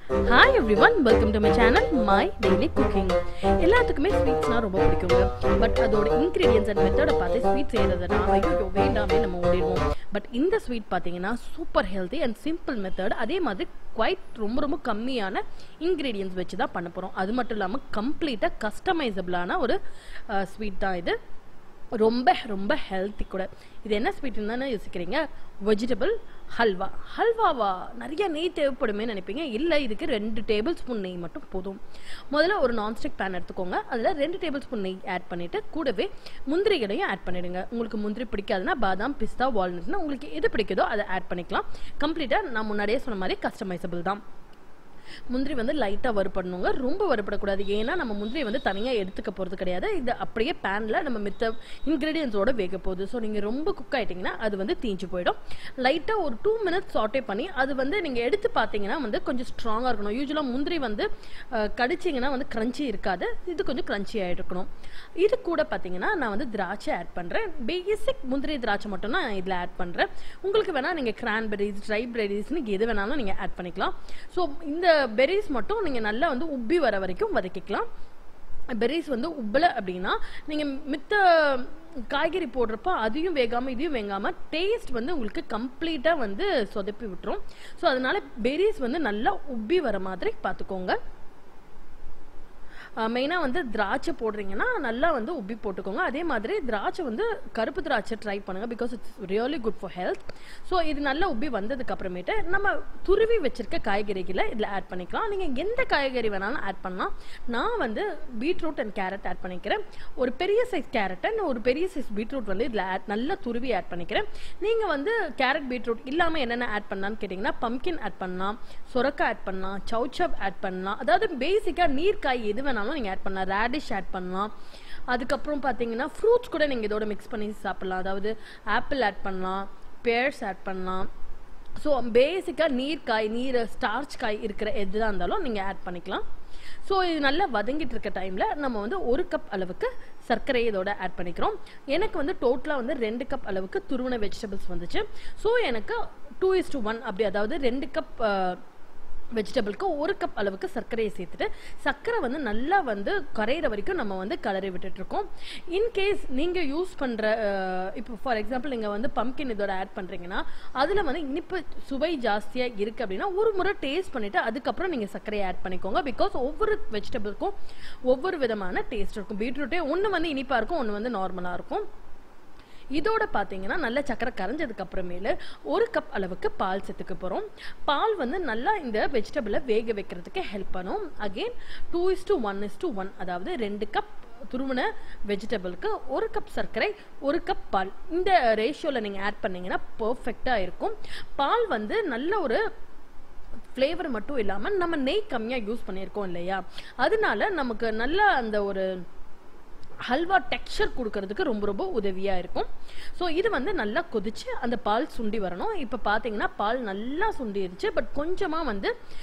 Hi everyone, welcome to my channel, My Daily Cooking. எல்லாத்துக்குமே ஸ்வீட்ஸ்னா ரொம்ப பிடிக்குங்க. பட் அதோட இன்கிரிடியன்ட்ஸ் அண்ட் மெத்தட பார்த்து ஸ்வீட் செய்யறதுனா ஐயோ வேண்டாமே நம்ம ஓடிடுவோம். பட் இந்த ஸ்வீட் பார்த்தீங்கன்னா super healthy and simple method. அதே மாதிரி ரொம்ப கம்மியான இன்கிரிடியன்ட்ஸ் வச்சு தான் பண்ண போகிறோம். அது மட்டும் இல்லாமல் கம்ப்ளீட்டாக கஸ்டமைசபிளான ஒரு ஸ்வீட் தான் இது. ரொம்ப ஹெல்த்தி கூட. இது என்ன ஸ்வீட்னு தானே யோசிக்கிறீங்க? வெஜிடபிள் ஹல்வா. ஹல்வாவா நிறைய நெய் தேவைப்படுமே நினைப்பீங்க. இல்லை, இதுக்கு 2 டேபிள் ஸ்பூன் நெய் மட்டும் போதும். முதல்ல ஒரு நான்ஸ்டிக் பேன் எடுத்துக்கோங்க. அதில் 2 டேபிள் ஸ்பூன் நெய் ஆட் பண்ணிவிட்டு கூடவே முந்திரிகளையும் ஆட் பண்ணிவிடுங்க. உங்களுக்கு முந்திரி பிடிக்காதுன்னா பாதாம், பிஸ்தா, வால்நட்னா உங்களுக்கு எது பிடிக்குதோ அதை ஆட் பண்ணிக்கலாம். கம்ப்ளீட்டாக நான் முன்னாடியே சொன்ன மாதிரி கஸ்டமைசபிள் தான். முந்திரி லைட்டாக வறுப்படணுங்க, ரொம்ப வறுப்படக்கூடாது. ஏன்னா நம்ம முந்திரி தனியாக எடுத்துக்க போகிறது கிடையாது. இது அப்படியே பேனில் நம்ம மித்த இன்க்ரீடியன்ஸோட வேக போகுது. ஸோ நீங்கள் ரொம்ப குக் ஆகிட்டிங்கன்னா அது தீஞ்சு போயிடும். லைட்டாக ஒரு 2 மினிட்ஸ் சாட்டே பண்ணி அது நீங்கள் எடுத்து பார்த்தீங்கன்னா கொஞ்சம் ஸ்ட்ராங்காக இருக்கணும். யூஸ்வலாக முந்திரி கடிச்சிங்கன்னா க்ரன்ச்சி இருக்காது. இது கொஞ்சம் க்ரன்ச்சி ஆகிருக்கணும். இது கூட பார்த்தீங்கன்னா நான் திராட்சை ஆட் பண்ணுறேன். பேசிக் முந்திரி திராட்சை மட்டும் நான் இதில் ஆட் பண்ணுறேன். உங்களுக்கு வேணால் நீங்கள் கிரான்பெரிஸ், ட்ரை பெரிஸ்னு எது வேணாலும் நீங்கள் ஆட் பண்ணிக்கலாம். ஸோ இந்த பெரிஸ் மட்டும் நீங்க நல்லா உப்பி வர வரைக்கும் வதக்கிக்கலாம். பெரிஸ் உப்பல அப்படின்னா நீங்க மித்த காய்கறி போடுறப்ப அதையும் வேகாம இதையும் வேகாம டேஸ்ட் உங்களுக்கு கம்ப்ளீட்டா சொதப்பி விட்டுரும். ஸோ அதனால பெரிஸ் நல்லா உப்பி வர மாதிரி பார்த்துக்கோங்க. மெயினாக திராட்சை போடுறீங்கன்னா நல்லா உப்பி போட்டுக்கோங்க. அதே மாதிரி திராட்சை கருப்பு திராட்சை ட்ரை பண்ணுங்க, because it's really good for health. So இது நல்லா உப்பி வந்ததுக்கு அப்புறமேட்டு நம்ம துருவி வச்சிருக்க காய்கறிகளை இதில் ஆட் பண்ணிக்கலாம். நீங்கள் எந்த காய்கறி வேணாலும் ஆட் பண்ணலாம். நான் பீட்ரூட் அண்ட் கேரட் ஆட் பண்ணிக்கிறேன். ஒரு பெரிய சைஸ் கேரட் அண்ட் ஒரு பெரிய சைஸ் பீட்ரூட் இதில் நல்லா துருவி ஆட் பண்ணிக்கிறேன். நீங்கள் கேரட் பீட்ரூட் இல்லாமல் என்னென்ன ஆட் பண்ணலான்னு கேட்டிங்கன்னா பம்கின் ஆட் பண்ணலாம், சொரக்காய் ஆட் பண்ணலாம், சவுச்சப் ஆட் பண்ணலாம். அதாவது பேசிக்காக நீர்க்காய் எது வேணாலும் நீங்க ஆட் பண்ணலாம். ரேடிஷ் ஆட் பண்ணலாம். அதுக்கப்புறம் பார்த்தீங்கன்னா ஃப்ரூட்ஸ் கூட நீங்கள் இதோட மிக்ஸ் பண்ணி சாப்பிடலாம். அதாவது ஆப்பிள் ஆட் பண்ணலாம், பேர்ஸ் ஆட் பண்ணலாம். ஸோ பேசிக்காக நீர் ஸ்டார்ச் காய் இருக்கிற எதுதான் இருந்தாலும் நீங்கள் ஆட் பண்ணிக்கலாம். ஸோ இது நல்லா வதங்கிட்டு இருக்க டைமில் நம்ம 1 கப் அளவுக்கு சர்க்கரை இதோட ஆட் பண்ணிக்கிறோம். எனக்கு டோட்டலாக 2 கப் அளவுக்கு துருவன வெஜிடபிள்ஸ் வந்துச்சு. ஸோ எனக்கு 2:1 அப்படி, அதாவது 2 கப் வெஜிடபிளுக்கு 1 கப் அளவுக்கு சர்க்கரையை சேர்த்துட்டு சர்க்கரை நல்லா கரையிற வரைக்கும் நம்ம கலரி விட்டுட்டு இருக்கோம். இன்கேஸ் நீங்கள் யூஸ் பண்ணுற இப்போ ஃபார் எக்ஸாம்பிள் நீங்கள் பம்கின் இதோட ஆட் பண்ணுறீங்கன்னா அதில் இனிப்பு சுவை ஜாஸ்தியாக இருக்குது அப்படின்னா ஒரு முறை டேஸ்ட் பண்ணிவிட்டு அதுக்கப்புறம் நீங்கள் சர்க்கரையை ஆட் பண்ணிக்கோங்க. பிகாஸ் ஒவ்வொரு வெஜிடபிளுக்கும் ஒவ்வொரு விதமான டேஸ்ட் இருக்கும். பீட்ரூட்டே ஒன்று இனிப்பாக இருக்கும், ஒன்று நார்மலாக இருக்கும். இதோட பார்த்தீங்கன்னா நல்ல சக்கரை கரைஞ்சதுக்கு அப்புறமேல 1 கப் அளவுக்கு பால் சேர்த்துக்க போகிறோம். பால் நல்லா இந்த வெஜிடபிளை வேக வைக்கிறதுக்கு ஹெல்ப் பண்ணும். அகெயின் 2:1:1, அதாவது 2 கப் துருவன வெஜிடபிளுக்கு 1 கப் சர்க்கரை, 1 கப் பால். இந்த ரேஷியோவில் நீங்கள் ஆட் பண்ணீங்கன்னா பர்ஃபெக்டாக இருக்கும். பால் நல்ல ஒரு ஃப்ளேவர் மட்டும் இல்லாமல் நம்ம நெய் கம்மியாக யூஸ் பண்ணியிருக்கோம் இல்லையா, அதனால நமக்கு நல்லா அந்த ஒரு ஹல்வா டெக்ஸ்சர் கொடுக்கறதுக்கு ரொம்ப உதவியாக இருக்கும். ஸோ இது நல்லா கொதிச்சு அந்த பால் சுண்டி வரணும். இப்போ பார்த்தீங்கன்னா பால் நல்லா சுண்டிருச்சு. பட் கொஞ்சமாக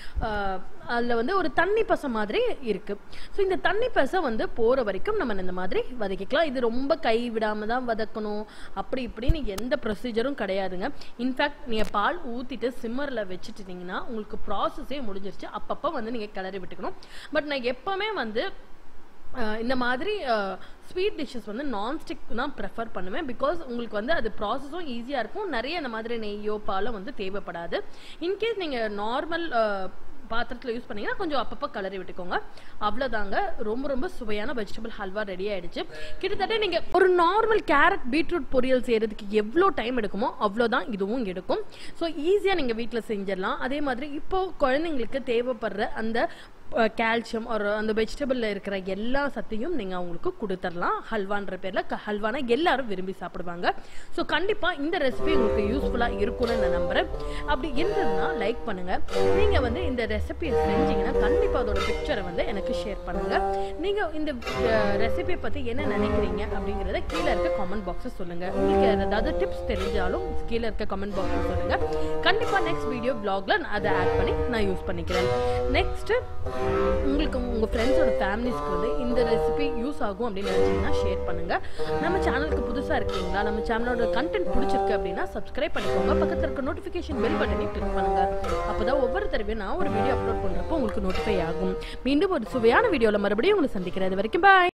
அதில் ஒரு தண்ணி பசை மாதிரி இருக்குது. ஸோ இந்த தண்ணி பசை போகிற வரைக்கும் நம்ம இந்த மாதிரி வதக்கிக்கலாம். இது ரொம்ப கை விடாமல் தான் வதக்கணும், அப்படி இப்படின்னு எந்த ப்ரொசீஜரும் கிடையாதுங்க. இன்ஃபேக்ட் நீங்கள் பால் ஊற்றிட்டு சிம்மரில் வச்சுட்டீங்கன்னா உங்களுக்கு ப்ராசஸே முடிஞ்சிருச்சு. அப்பப்போ நீங்கள் கிளறி விட்டுக்கணும். பட் நான் எப்போவுமே இந்த மாதிரி ஸ்வீட் டிஷ்ஷஸ் நான்ஸ்டிக் தான் ப்ரெஃபர் பண்ணுவேன். பிகாஸ் உங்களுக்கு அது ப்ராசஸும் ஈஸியாக இருக்கும். நிறைய இந்த மாதிரி நெய்யோ பாலோ தேவைப்படாது. இன்கேஸ் நீங்கள் நார்மல் பாத்திரத்தில் யூஸ் பண்ணீங்கன்னா கொஞ்சம் அப்பப்போ கலரி விட்டுக்கோங்க. அவ்வளோதாங்க, ரொம்ப சுவையான வெஜிடபிள் ஹல்வா ரெடி ஆயிடுச்சு. கிட்டத்தட்ட நீங்கள் ஒரு நார்மல் கேரட் பீட்ரூட் பொரியல் செய்யறதுக்கு எவ்வளோ டைம் எடுக்குமோ அவ்வளோதான் இதுவும் எடுக்கும். ஸோ ஈஸியாக நீங்கள் வீட்டில் செஞ்சிடலாம். அதே மாதிரி இப்போ குழந்தைங்களுக்கு தேவைப்படுற அந்த கால்சியம் ஒரு அந்த வெஜிடபிளில் இருக்கிற எல்லா சத்தையும் நீங்கள் அவங்களுக்கு கொடுத்துடலாம். ஹல்வான்ற பேரில் ஹல்வானா எல்லாரும் விரும்பி சாப்பிடுவாங்க. ஸோ கண்டிப்பாக இந்த ரெசிபி உங்களுக்கு யூஸ்ஃபுல்லாக இருக்கும்னு நான் நம்புகிறேன். அப்படி இருந்ததுன்னா லைக் பண்ணுங்கள். நீங்கள் இந்த ரெசிபியை செஞ்சீங்கன்னா கண்டிப்பாக அதோட பிக்சரை எனக்கு ஷேர் பண்ணுங்கள். நீங்கள் இந்த ரெசிபியை பற்றி என்ன நினைக்கிறீங்க அப்படிங்கிறத கீழே இருக்க கமெண்ட் பாக்ஸில் சொல்லுங்கள். உங்களுக்கு ஏதாவது டிப்ஸ் தெரிஞ்சாலும் கீழே இருக்க கமெண்ட் பாக்ஸில் சொல்லுங்கள். கண்டிப்பாக நெக்ஸ்ட் வீடியோ வ்ளாகில் அதை ஆட் பண்ணி நான் யூஸ் பண்ணிக்கிறேன். நெக்ஸ்ட்டு உங்களுக்கு உங்கள் ஃப்ரெண்ட்ஸோட ஃபேமிலிஸ்க்கு வந்து இந்த ரெசிபி யூஸ் ஆகும் அப்படின்னு நினச்சிங்கன்னா ஷேர் பண்ணுங்கள். நம்ம சேனலுக்கு புதுசாக இருக்கீங்களா, நம்ம சேனலோட கண்டென்ட் பிடிச்சிருக்கு அப்படின்னா சப்ஸ்கிரைப் பண்ணிக்கோங்க. பக்கத்தில் இருக்க நோட்டிஃபிகேஷன் பெல் பட்டனையும் கிளிக் பண்ணுங்கள். அப்போ தான் ஒவ்வொரு தடவையும் நான் ஒரு வீடியோ அப்லோட் பண்ணுறப்போ உங்களுக்கு நோட்டிஃபை ஆகும். மீண்டும் ஒரு சுவையான வீடியோவில் மறுபடியும் உங்களை சந்திக்கிறேன். அது வரைக்கும் பாய்.